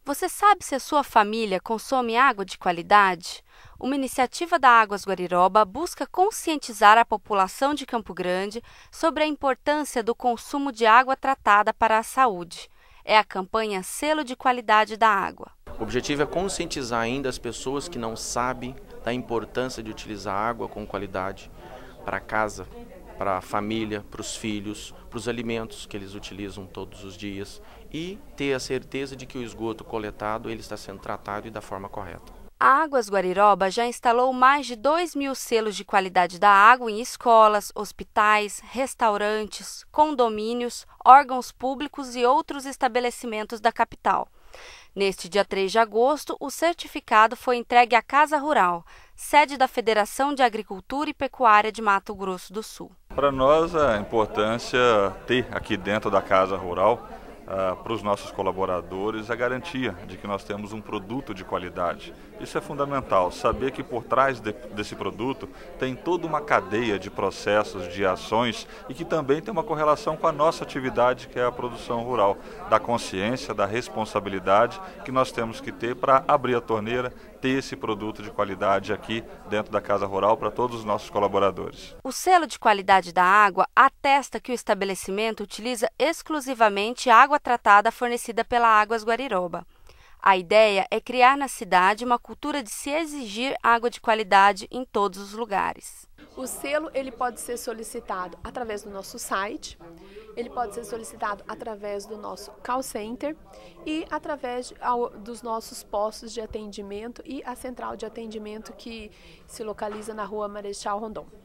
Você sabe se a sua família consome água de qualidade? Uma iniciativa da Águas Guariroba busca conscientizar a população de Campo Grande sobre a importância do consumo de água tratada para a saúde. É a campanha Selo de Qualidade da Água. O objetivo é conscientizar ainda as pessoas que não sabem da importância de utilizar água com qualidade para casa, para a família, para os filhos, para os alimentos que eles utilizam todos os dias e ter a certeza de que o esgoto coletado ele está sendo tratado e da forma correta. A Águas Guariroba já instalou mais de 2.000 selos de qualidade da água em escolas, hospitais, restaurantes, condomínios, órgãos públicos e outros estabelecimentos da capital. Neste dia 3 de agosto, o certificado foi entregue à Casa Rural, sede da Federação de Agricultura e Pecuária de Mato Grosso do Sul. Para nós, a importância ter aqui dentro da Casa Rural, para os nossos colaboradores, a garantia de que nós temos um produto de qualidade. Isso é fundamental, saber que por trás desse produto tem toda uma cadeia de processos, de ações e que também tem uma correlação com a nossa atividade, que é a produção rural, da consciência, da responsabilidade que nós temos que ter para abrir a torneira, ter esse produto de qualidade aqui dentro da Casa Rural para todos os nossos colaboradores. O selo de qualidade da água atesta que o estabelecimento utiliza exclusivamente água tratada fornecida pela Águas Guariroba. A ideia é criar na cidade uma cultura de se exigir água de qualidade em todos os lugares. O selo ele pode ser solicitado através do nosso site, ele pode ser solicitado através do nosso call center e através dos nossos postos de atendimento e a central de atendimento que se localiza na Rua Marechal Rondon.